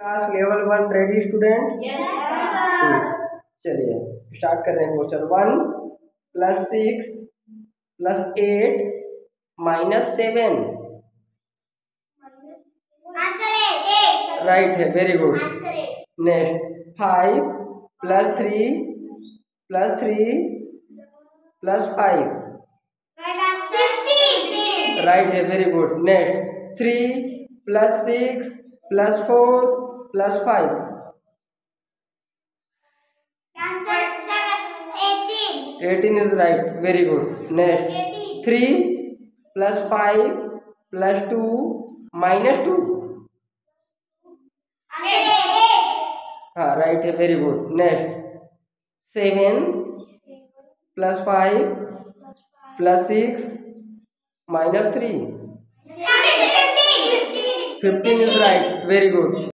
Class level 1 ready student? Yes sir. चलिए start कर रहे हैं। क्वेश्चन 1 + 6 + 8 - 7। आंसर 8। राइट है, very good. Answer 8। Next 5 + 3 + 3 + 5। 16। Right है, very good. Next 3 + 6 + 4 + 5। Answer 18। 18 is right, very good. Next 3 + 5 + 2 - 2। आंसर 8। हाँ राइट है, very good. Next 7 + 5 + 6 - 3। 15 is right, very good.